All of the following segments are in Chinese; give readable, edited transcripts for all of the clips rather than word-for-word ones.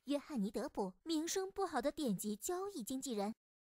约翰尼·德普，名声不好的典籍交易经纪人。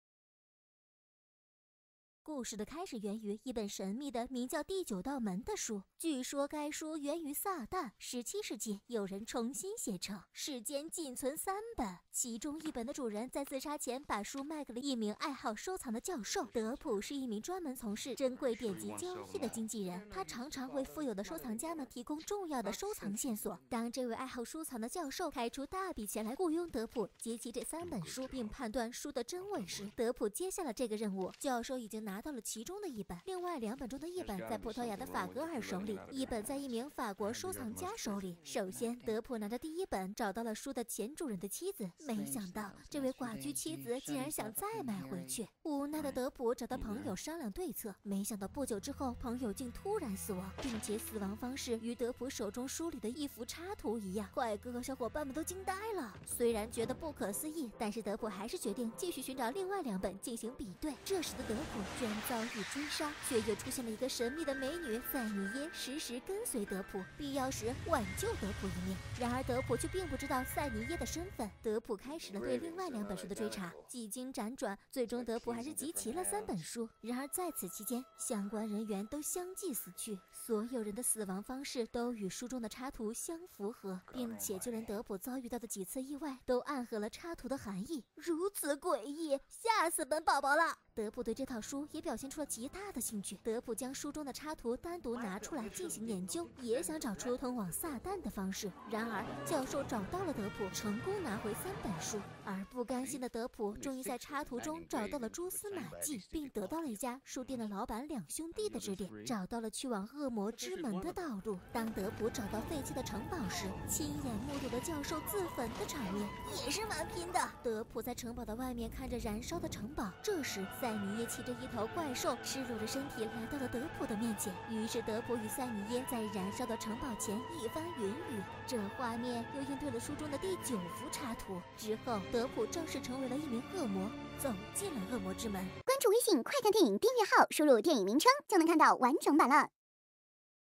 故事的开始源于一本神秘的名叫《第9道门》的书，据说该书源于撒旦。17世纪有人重新写成，世间仅存3本，其中一本的主人在自杀前把书卖给了一名爱好收藏的教授。德普是一名专门从事珍贵典籍交易的经纪人，他常常为富有的收藏家们提供重要的收藏线索。当这位爱好收藏的教授开出大笔钱来雇佣德普接齐这3本书，并判断书的真伪时，德普接下了这个任务。教授已经拿到了其中的1本，另外2本中的1本在葡萄牙的法格尔手里，1本在一名法国收藏家手里。首先，德普拿着第1本找到了书的前主人的妻子，没想到这位寡居妻子竟然想再买回去。无奈的德普找到朋友商量对策，没想到不久之后，朋友竟突然死亡，并且死亡方式与德普手中书里的一幅插图一样。怪哥和小伙伴们都惊呆了，虽然觉得不可思议，但是德普还是决定继续寻找另外2本进行比对。这时的德普居然遭遇追杀，却又出现了一个神秘的美女塞尼耶，时时跟随德普，必要时挽救德普一命。然而德普却并不知道塞尼耶的身份。德普开始了对另外2本书的追查，几经辗转，最终德普还是集齐了3本书。然而在此期间，相关人员都相继死去，所有人的死亡方式都与书中的插图相符合，并且就连德普遭遇到的几次意外都暗合了插图的含义。如此诡异，吓死本宝宝了！德普对这套书也表现出了极大的兴趣。德普将书中的插图单独拿出来进行研究，也想找出通往撒旦的方式。然而教授找到了德普，成功拿回3本书。而不甘心的德普终于在插图中找到了蛛丝马迹，并得到了一家书店的老板2兄弟的指点，找到了去往恶魔之门的道路。当德普找到废弃的城堡时，亲眼目睹了教授自焚的场面，也是蛮拼的。德普在城堡的外面看着燃烧的城堡，这时塞尼耶骑着一头怪兽，赤裸着身体来到了德普的面前。于是德普与塞尼耶在燃烧的城堡前一番云雨，这画面又应对了书中的第9幅插图。之后德普正式成为了一名恶魔，走进了恶魔之门。 关注微信快看电影订阅号，输入电影名称就能看到完整版了。